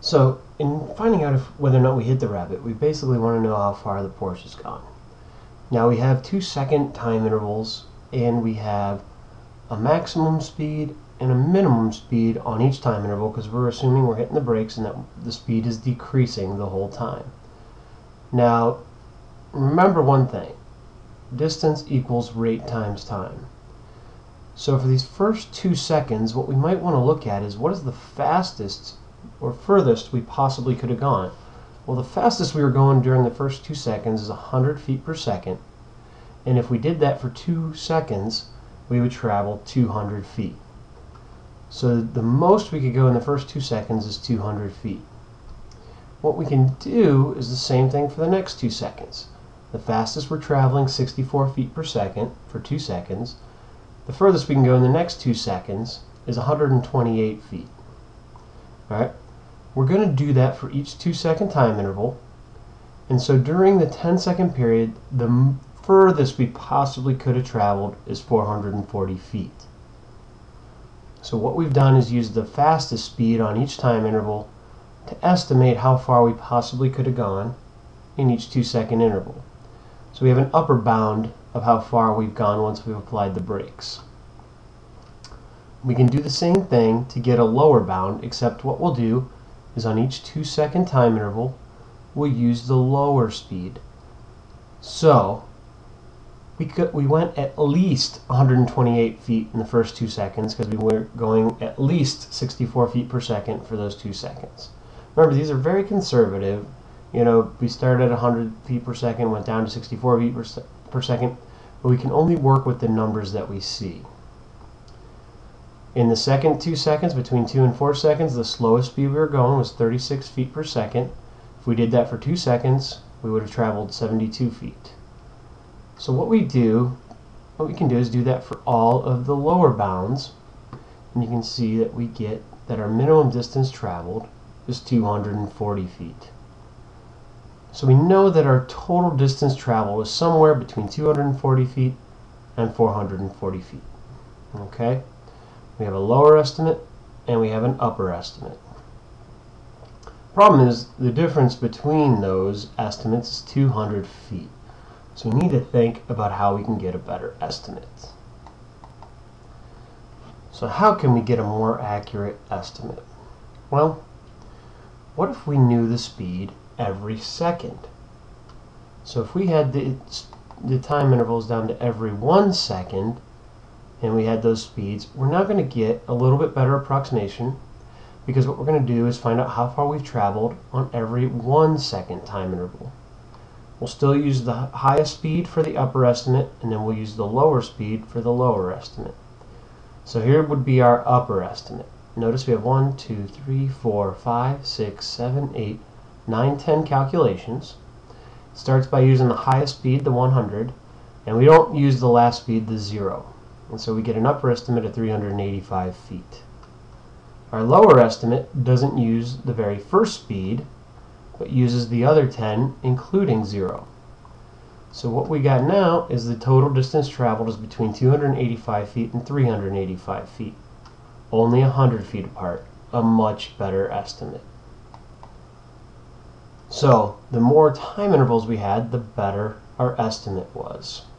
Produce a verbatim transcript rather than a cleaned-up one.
So in finding out if whether or not we hit the rabbit, we basically want to know how far the Porche has gone. Now we have two second time intervals, and we have a maximum speed and a minimum speed on each time interval, because we're assuming we're hitting the brakes and that the speed is decreasing the whole time. Now remember one thing: distance equals rate times time. So for these first two seconds, what we might want to look at is what is the fastest or furthest we possibly could have gone. Well, the fastest we were going during the first two seconds is one hundred feet per second, and if we did that for two seconds, we would travel two hundred feet. So the most we could go in the first two seconds is two hundred feet. What we can do is the same thing for the next two seconds. The fastest we're traveling, sixty-four feet per second for two seconds. The furthest we can go in the next two seconds is one hundred twenty-eight feet. All right, we're going to do that for each two second time interval, and so during the ten second period, the furthest we possibly could have traveled is four hundred forty feet. So what we've done is use the fastest speed on each time interval to estimate how far we possibly could have gone in each two second interval. So we have an upper bound of how far we've gone once we've applied the brakes. We can do the same thing to get a lower bound, except what we'll do is on each two second time interval, we'll use the lower speed. So we could, we went at least one hundred twenty-eight feet in the first two seconds because we were going at least sixty-four feet per second for those two seconds. Remember, these are very conservative. You know, we started at one hundred feet per second, went down to sixty-four feet per, se per second, but we can only work with the numbers that we see. In the second two seconds, between two and four seconds, the slowest speed we were going was thirty-six feet per second. If we did that for two seconds, we would have traveled seventy-two feet. So what we do, what we can do is do that for all of the lower bounds, and you can see that we get that our minimum distance traveled is two hundred forty feet. So we know that our total distance traveled is somewhere between two hundred forty feet and four hundred forty feet. Okay? We have a lower estimate and we have an upper estimate. Problem is, the difference between those estimates is two hundred feet. So we need to think about how we can get a better estimate. So how can we get a more accurate estimate? Well, what if we knew the speed every second? So if we had the, the time intervals down to every one second, and we had those speeds, we're now going to get a little bit better approximation, because what we're going to do is find out how far we've traveled on every one second time interval. We'll still use the highest speed for the upper estimate, and then we'll use the lower speed for the lower estimate. So here would be our upper estimate. Notice we have one, two, three, four, five, six, seven, eight, nine, ten calculations. It starts by using the highest speed, the one hundred, and we don't use the last speed, the zero. And so we get an upper estimate of three hundred eighty-five feet. Our lower estimate doesn't use the very first speed, but uses the other ten, including zero. So what we got now is the total distance traveled is between two hundred eighty-five feet and three hundred eighty-five feet. Only one hundred feet apart. A much better estimate. So the more time intervals we had, the better our estimate was.